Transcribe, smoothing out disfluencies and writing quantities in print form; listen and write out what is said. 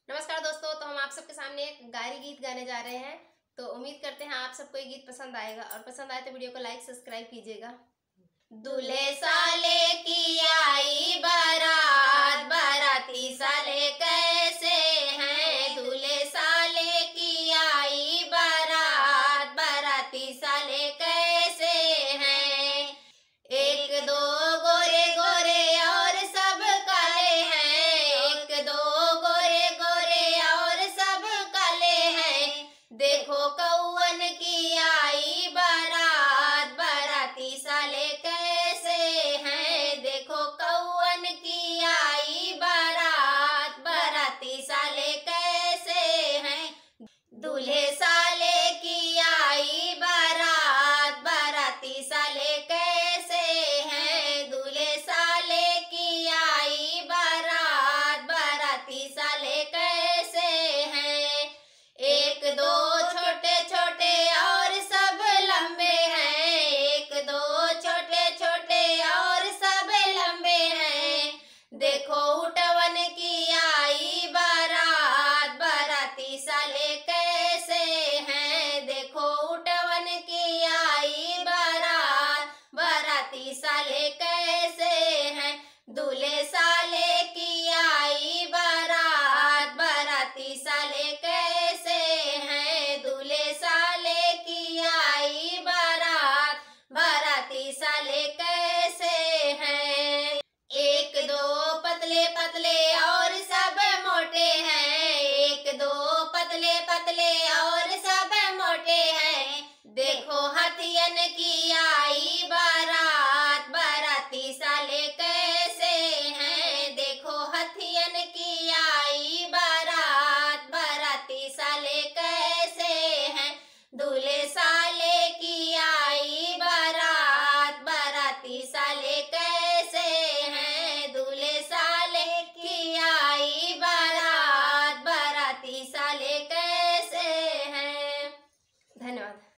नमस्कार दोस्तों, तो हम आप सबके सामने एक गारी गीत गाने जा रहे हैं। तो उम्मीद करते हैं आप सबको ये गीत पसंद आएगा, और पसंद आए तो वीडियो को लाइक सब्सक्राइब कीजिएगा। दूल्हे साले की आई बारात, बाराती साले कैसे हैं। दूल्हे साले की आई बारात, बाराती साले कैसे हैं। एक दो गोरे गोरे और सब काले हैं, एक दो गोरे गोरे और सब काले हैं। देखो कौवन की आई बारात, बाराती साले कैसे हैं। देखो कौवन की आई बारात, बाराती साले कैसे हैं। दूल्हे साले की आई बारात, बाराती साले कैसे हैं। दूल्हे साले की आई बारात, बाराती साले कैसे हैं। एक दो छोटे छोटे और सब लंबे हैं, एक दो छोटे छोटे और सब लंबे हैं। देखो उठवन की आई बारात, बाराती साले कैसे हैं। देखो उठवन की आई बारात, बाराती साले कैसे हैं। दूल्हे साले की आई बारात, बाराती साले कैसे हैं। दूल्हे साले की आई बारात, बाराती साले कैसे हैं। एक दो पतले पतले और सब मोटे हैं, एक दो पतले पतले और सब मोटे हैं। देखो हाथियन की आई